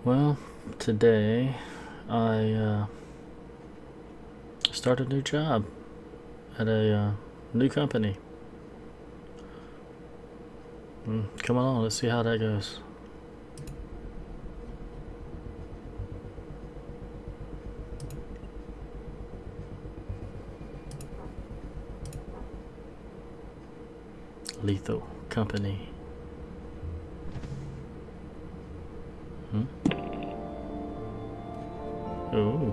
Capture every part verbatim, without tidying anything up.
Well, today I uh, started a new job at a uh, new company. Mm, come on, let's see how that goes. Lethal Company. Hmm? Oh.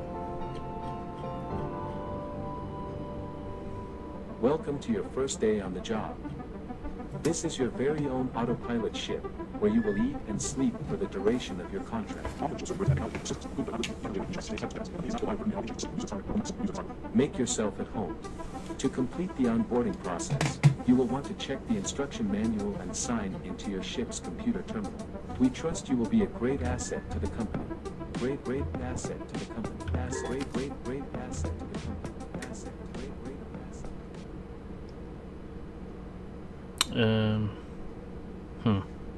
Welcome to your first day on the job. This is your very own autopilot ship, where you will eat and sleep for the duration of your contract. Make yourself at home. To complete the onboarding process, you will want to check the instruction manual and sign into your ship's computer terminal. We trust you will be a great asset to the company. Great, great asset to the company. Asset, great, great, great asset to the company. Asset, great, great asset. Um. Hmm.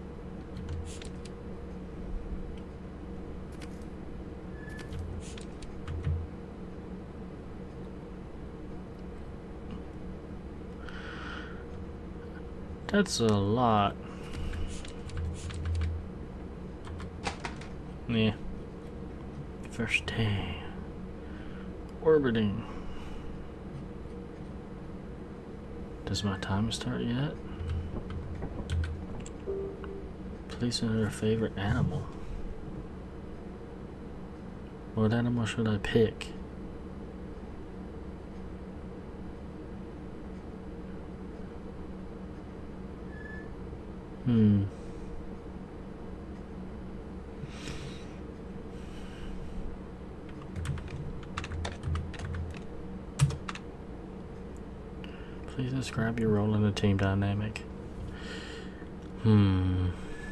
That's a lot. Yeah. First day. Orbiting. Does my time start yet? Please enter your favorite animal. What animal should I pick? Hmm. Please describe your role in the team dynamic. Hmm.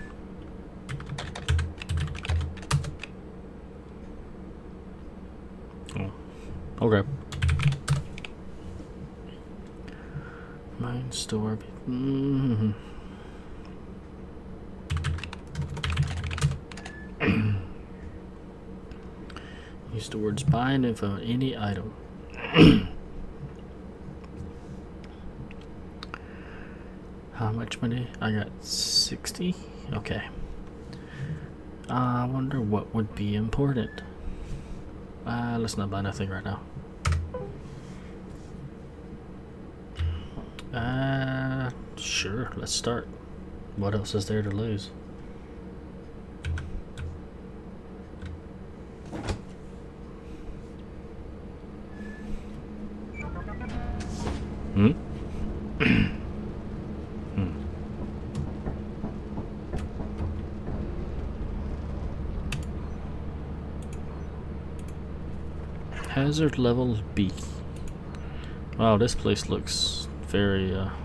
Oh. Okay. Mine store. Mm-hmm. Use the words buy and info on any item. How much money? I got sixty? Okay. Uh, I wonder what would be important. Uh, let's not buy nothing right now. Uh, sure, let's start. What else is there to lose? Hmm? hmm. Hazard level B. Wow, this place looks very uh,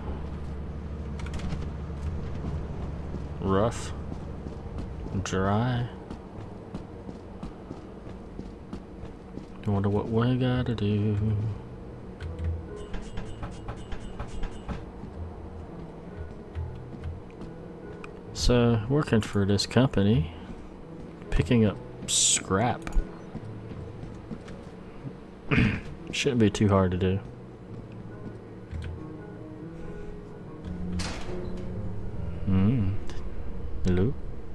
rough, dry. I wonder what we gotta do. So, working for this company, picking up scrap. Shouldn't be too hard to do. Hmm. Hello?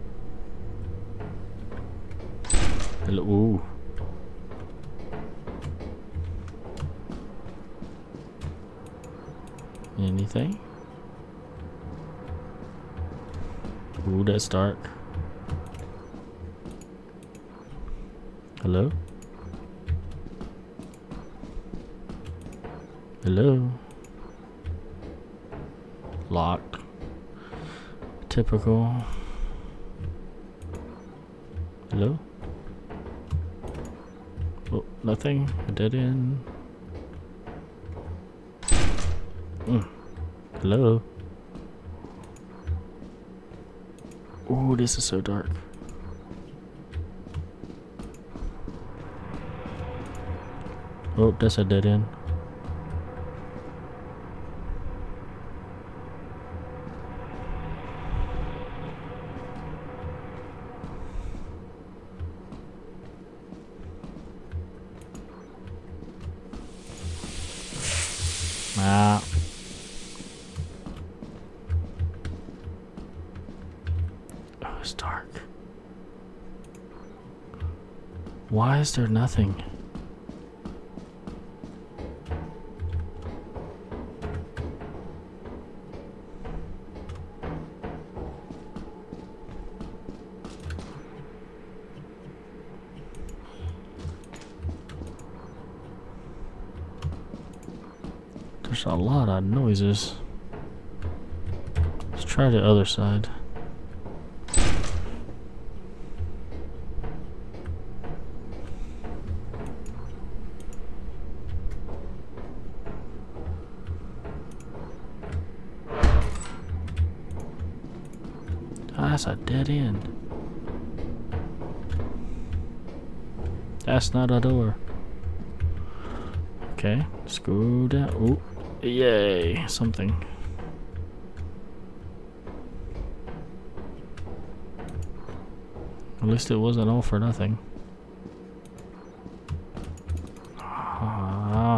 Hello? Ooh. Anything? Ooh, that's dark. Hello? Hello? Locked. Typical. Hello? Oh, nothing? A dead end? Mm. Hello? Ooh, this is so dark. Oh, that's a dead end. it's dark. Why is there nothing? There's a lot of noises. Let's try the other side. Ah, that's a dead end. That's not a door. Okay, let's go down. Oh. Yay, something. At least it wasn't all for nothing. Ah.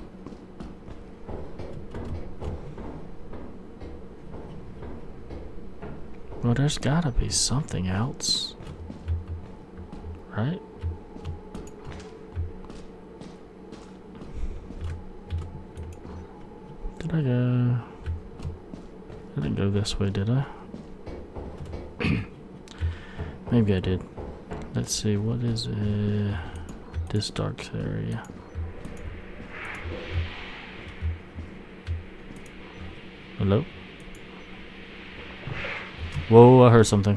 Well, there's gotta be something else. Right? Did I go? I didn't go this way, did I? Maybe I did. Let's see, what is uh, this dark area? Hello? Whoa, I heard something.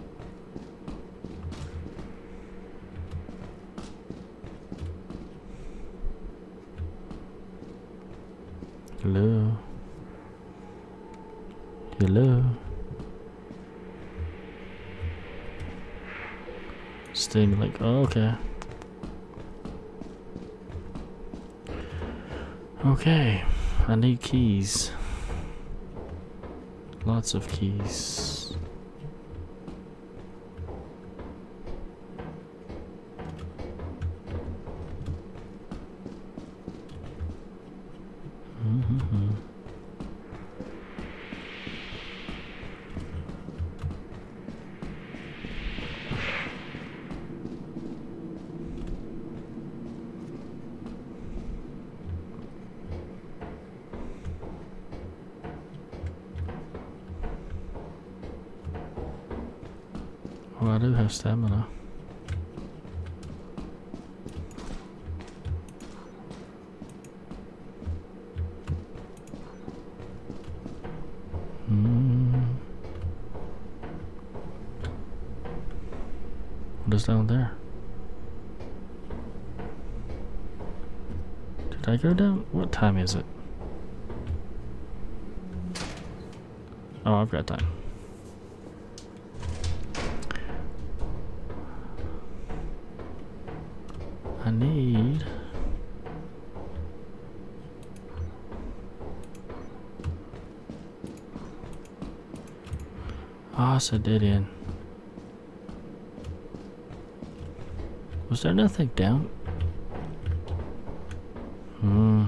Hello? Hello? Staying like, oh, okay. Okay, I need keys. Lots of keys. Mm-hmm. Well, I do have stamina. Hmm. What is down there? Did I go down? What time is it? Oh, I've got time. I need... Ah, oh, it's a dead end. Was there nothing down? Hmm.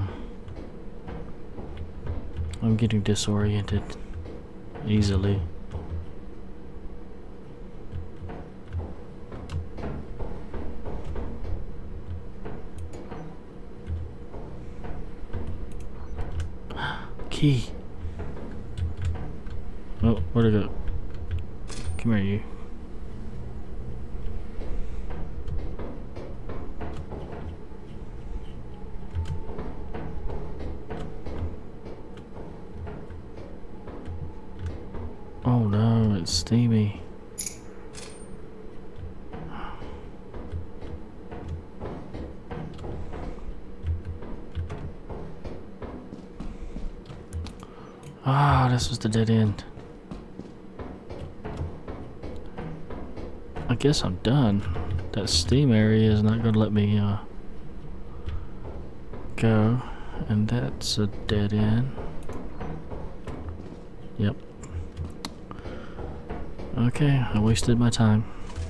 I'm getting disoriented easily. Key. Oh, where'd it go? Come here, you. Oh no, it's steamy. Ah, this was the dead end. I guess I'm done. That steam area is not gonna let me uh, go, and that's a dead end. Yep. Okay, I wasted my time.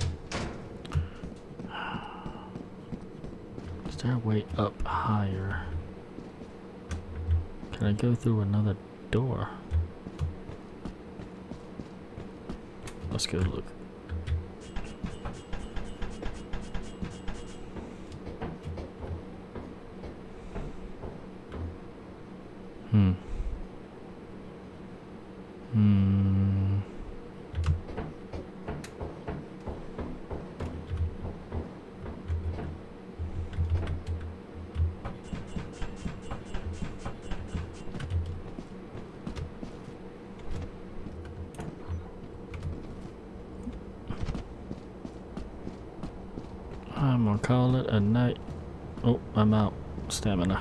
Is there a way up higher? Can I go through another door? Let's go look. I'm gonna call it a night. Oh, I'm out. Stamina.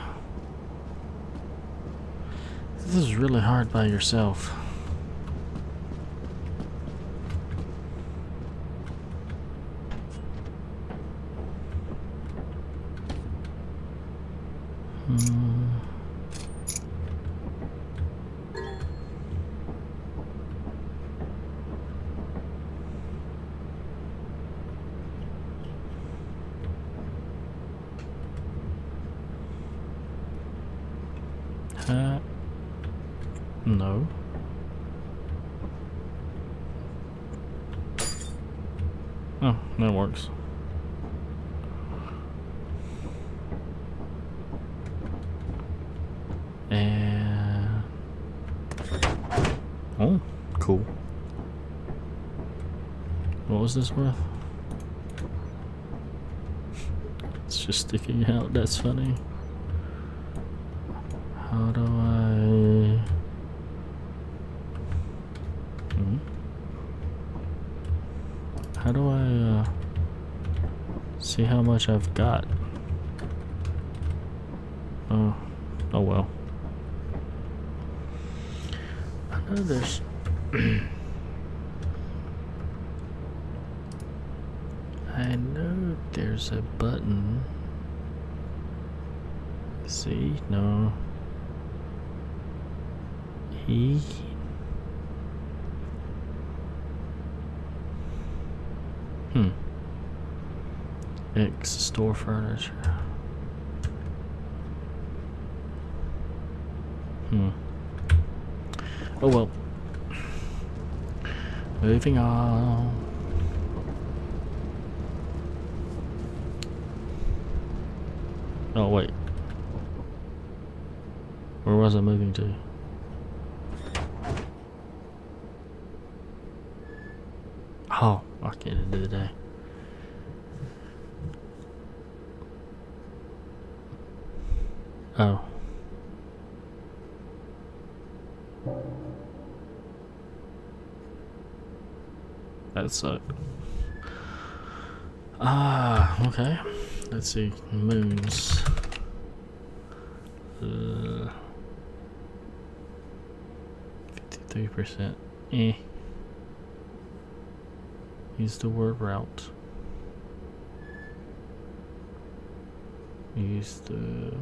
This is really hard by yourself. Hmm. Uh, no. Oh, that works. And oh, cool. What was this worth? It's just sticking out. That's funny. How do I? Hmm? How do I uh, see how much I've got? Oh, oh well. I know there's. I know there's a button. See? No. E. Hmm. X store furniture. Hmm. Oh well. Moving on. Oh wait. Where was I moving to? Oh, I'll get into the day. Oh. That sucked. Ah, okay. Let's see. Moons. Uh, fifty-three percent. Eh. Use the word route. Use the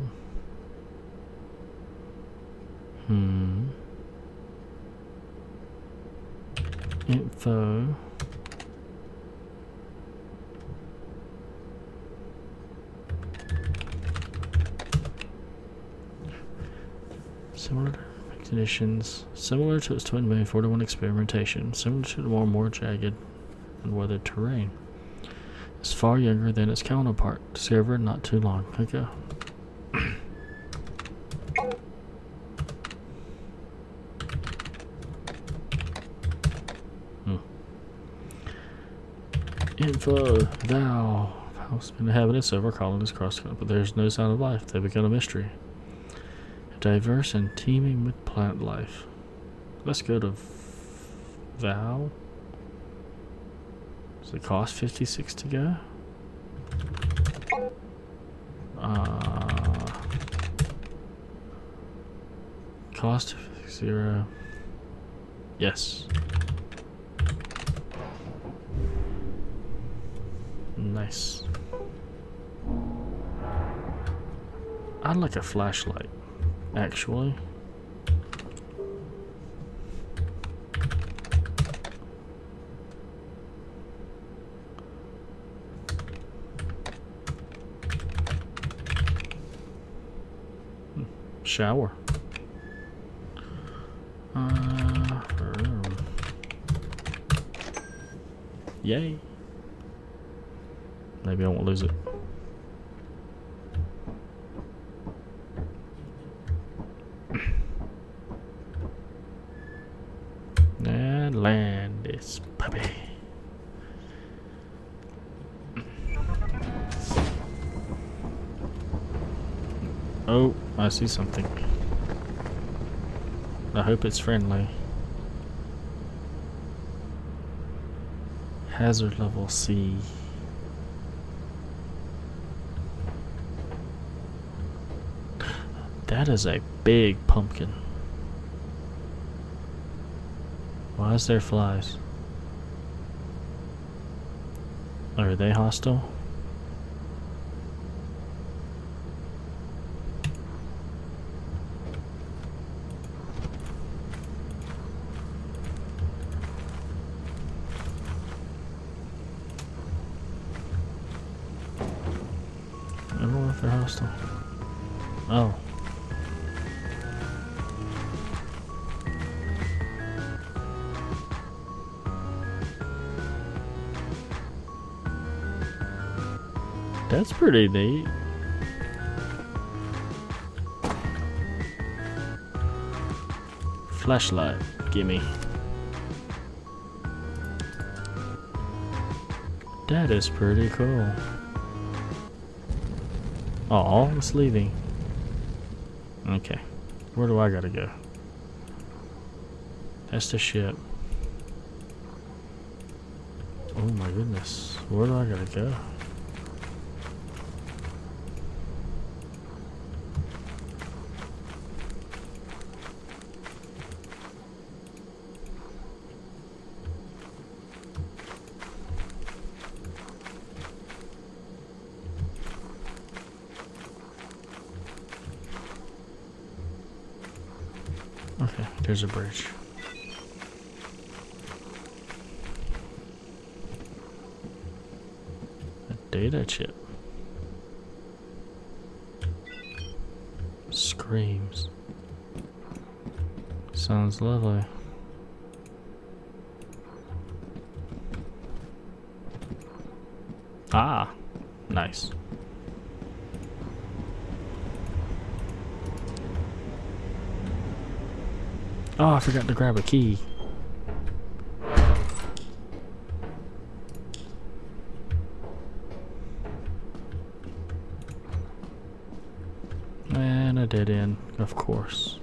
hmm info. Similar to conditions, similar to its twin moon forty-one experimentation, similar to the more more jagged and weathered terrain. It's far younger than its counterpart, discovered not too long ago. hmm. Info, thou, house been inhabited several colonies across the country, but there's no sign of life. They become a mystery. Diverse and teeming with plant life. Let's go to Val. Does it cost fifty-six to go? Uh, cost zero. Yes. Nice. I'd like a flashlight, actually. Shower. Uh, yay. Maybe I won't lose it. And land this puppy. Oh, I see something. I hope it's friendly. Hazard level C. That is a big pumpkin. Why is there flies? Are they hostile? I don't know if they're hostile. Oh. That's pretty neat. Flashlight, gimme. That is pretty cool. Oh, it's leaving. Okay, where do I gotta go? That's the ship. Oh my goodness, where do I gotta go? Okay, there's a bridge. A data chip. Screams. Sounds lovely. Ah, nice. Oh, I forgot to grab a key. And a dead end, of course.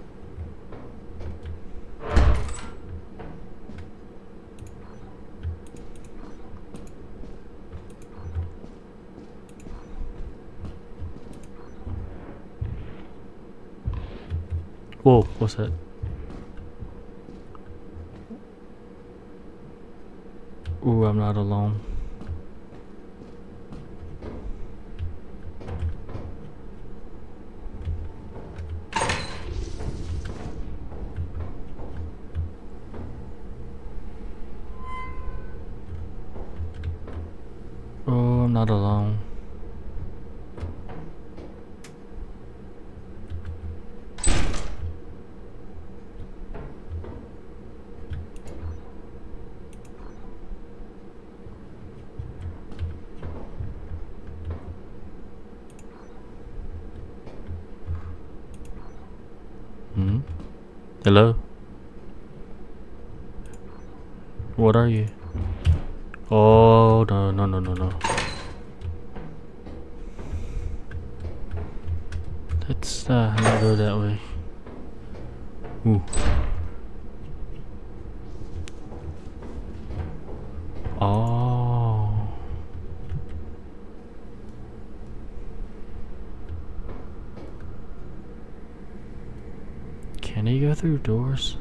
Whoa, what's that? Ooh, I'm not alone. Oh, I'm not alone. Hmm? Hello? What are you? Oh, no, no, no, no, no. Let's uh, not go that way. Ooh. Oh. Can he go through doors?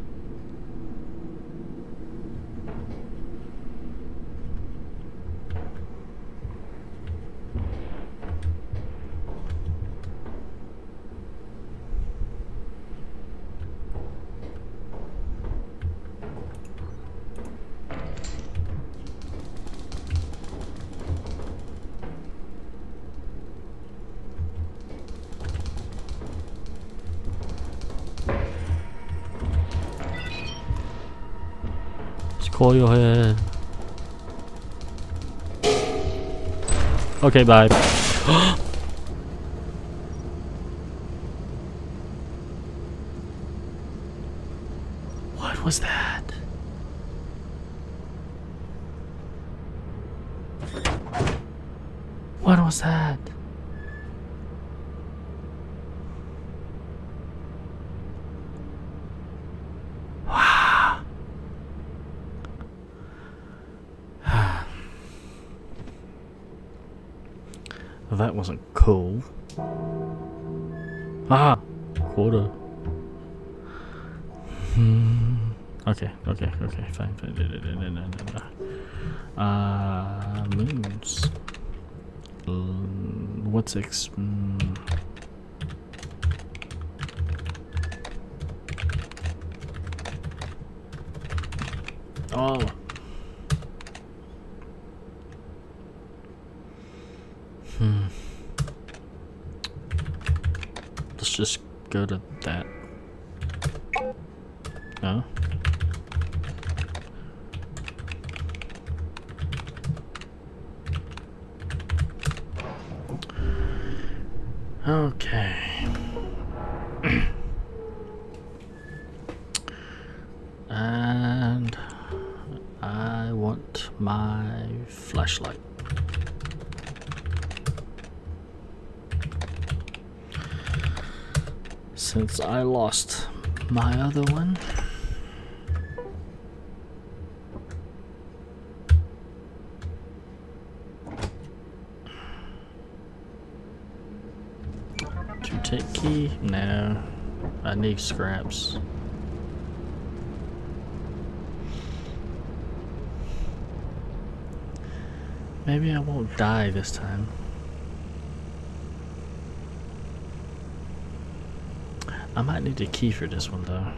Coil your head. Okay, bye. What was that? What was that? That wasn't cool. Ah! quota. Hmm. Okay, okay, okay, fine, fine. No, no, no, no. Uh, moons. Mm, what's ex? Mm. Oh. Hmm. Let's just go to that. No. Okay. And I want my flashlight. Since I lost my other one. To take key? No. I need scraps. Maybe I won't die this time. I might need a key for this one though.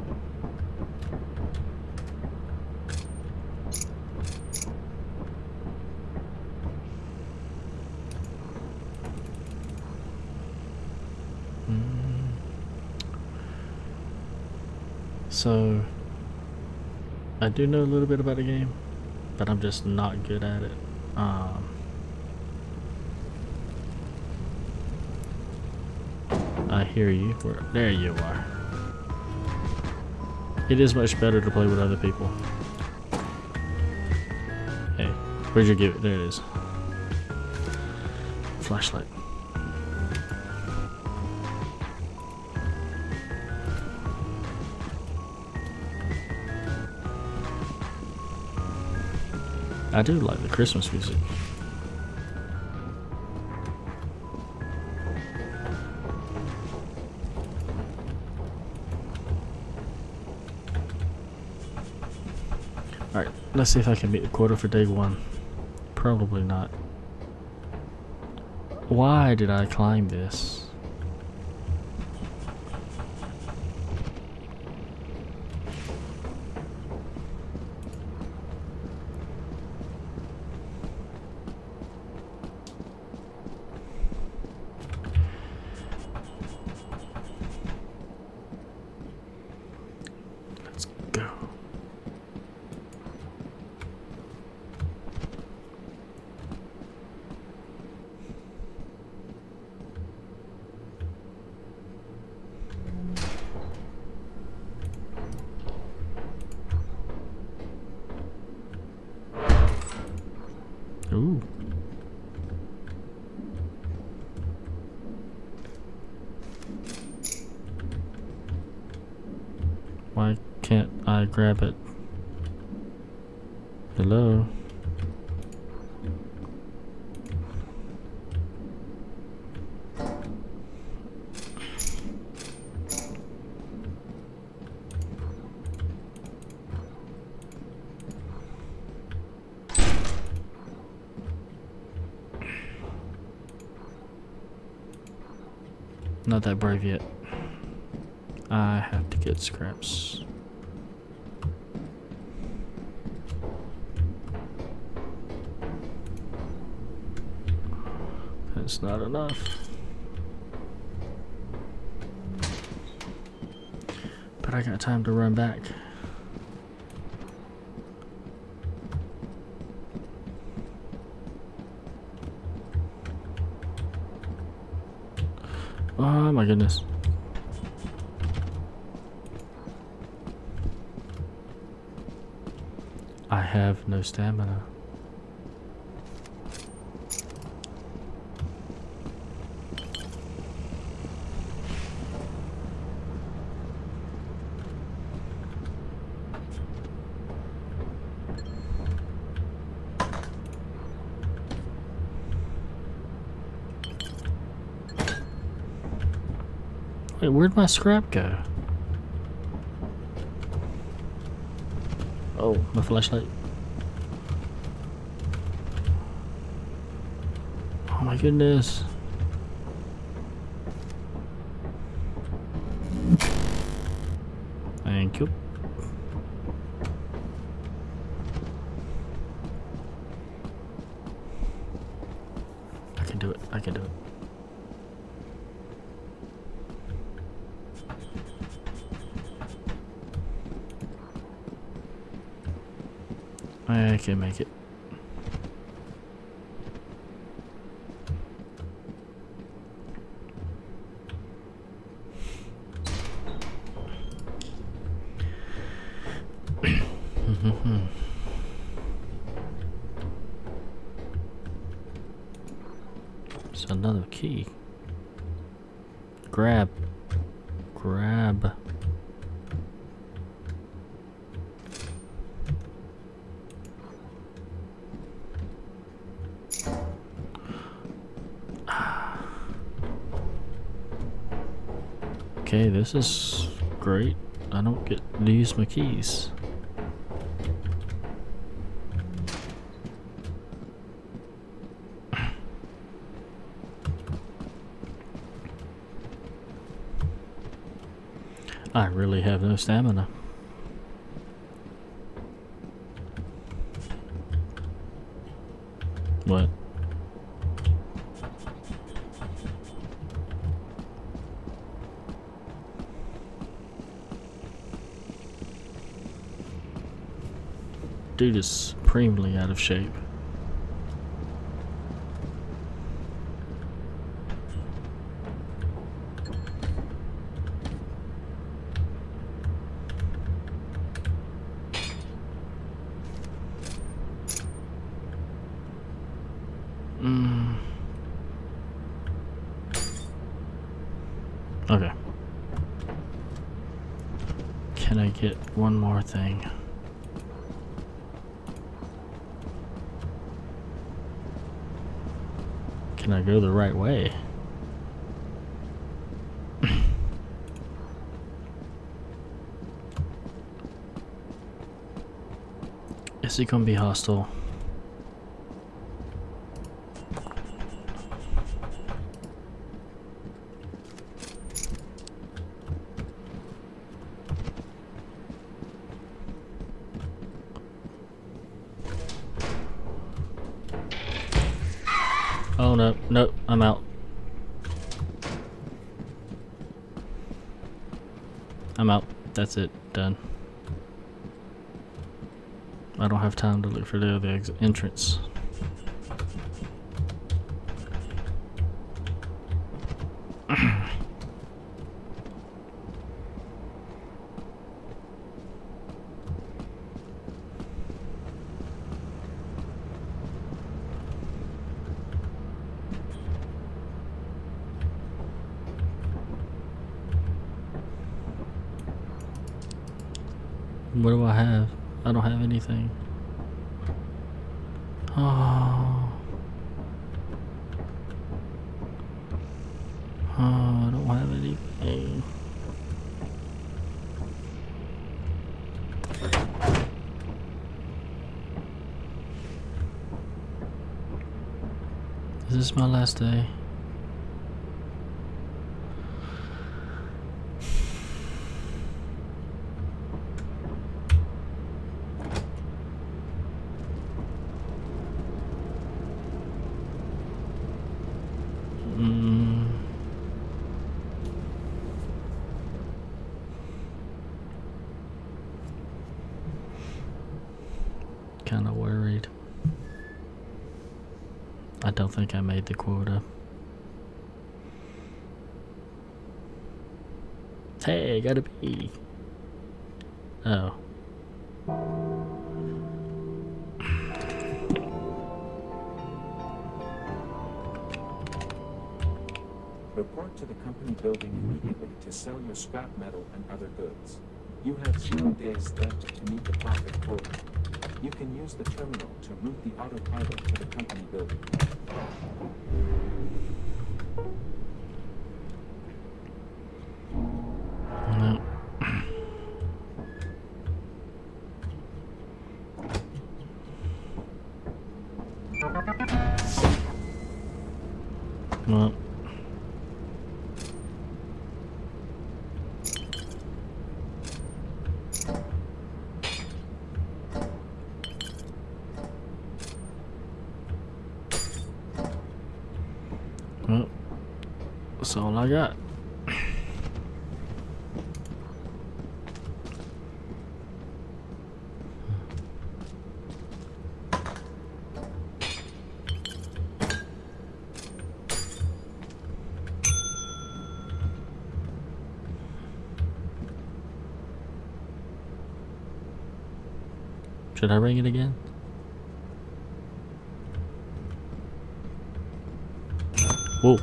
Mm. So, I do know a little bit about the game, but I'm just not good at it. Um, I hear you. Where, there you are. It is much better to play with other people. Hey, where'd you give it? There it is. Flashlight. I do like the Christmas music. Alright, let's see if I can meet the quota for day one. Probably not. Why did I climb this? Let's go. Ooh. Why can't I grab it? Hello? Not that brave yet. I have to get scraps. That's not enough. But I got time to run back. Oh my goodness. I have no stamina. Wait, where'd my scrap go? Oh, my flashlight. Oh my goodness. Thank you. I can do it. I can do it. I can make it. It's another key. Grab. Grab. Okay, this is great. I don't get to use my keys. I really have no stamina. What? Dude is supremely out of shape. Mm. Okay. Can I get one more thing? Can I go the right way? Is he gonna be hostile? Oh no, no, I'm out. I'm out. That's it. Done. I don't have time to look for the other exit entrance. What do I have? I don't have anything. Oh. Oh, I don't have anything. Is this my last day? Mm. Kind of worried. I don't think I made the quota. Hey, gotta be. Oh. Report to the company building immediately to sell your scrap metal and other goods. You have zero days left to meet the profit quota. You can use the terminal to route the autopilot to the company building. Well. Well, that's all I got. Should I ring it again? Whoa.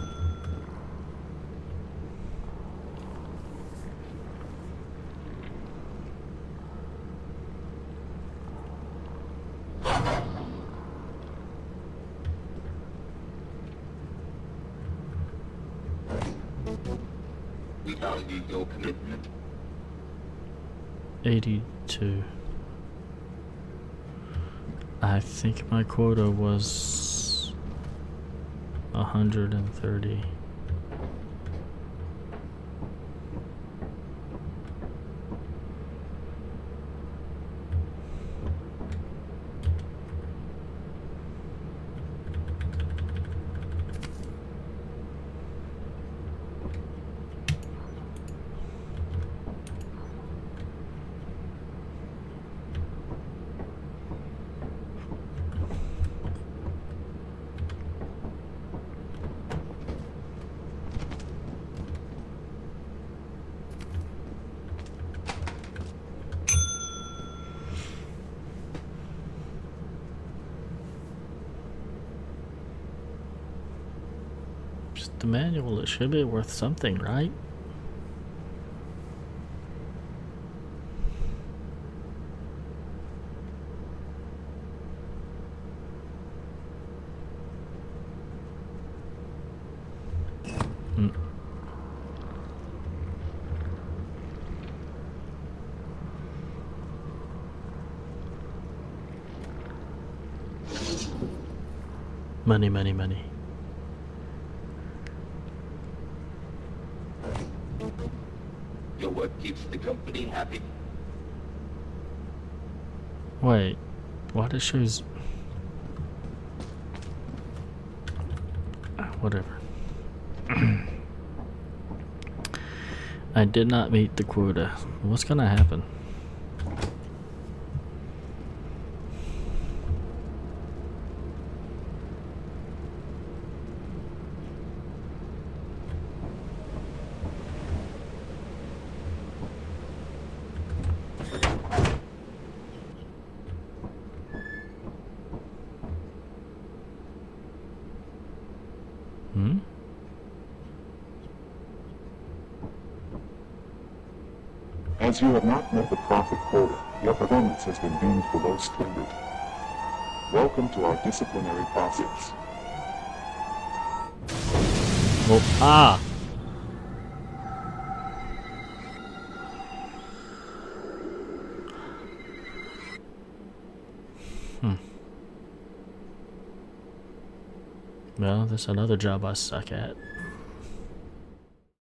We value your commitment. eighty-two. I think my quota was one hundred thirty. The manual, it should be worth something, right? Hmm. Money, money, money. Your work keeps the company happy. Wait, what it shows? Ah, whatever. I did not meet the quota. What's gonna happen? Hmm? As you have not met the profit quota, your performance has been deemed below standard. Welcome to our disciplinary process. Oh, ah! Hmm. Well, there's another job I suck at.